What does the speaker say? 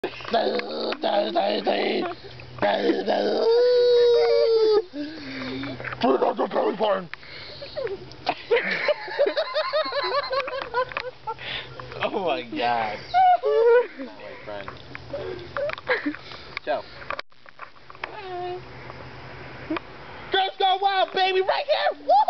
Oh my god. My friend. Ciao. Girls Gone Wild, baby, right here! Woo!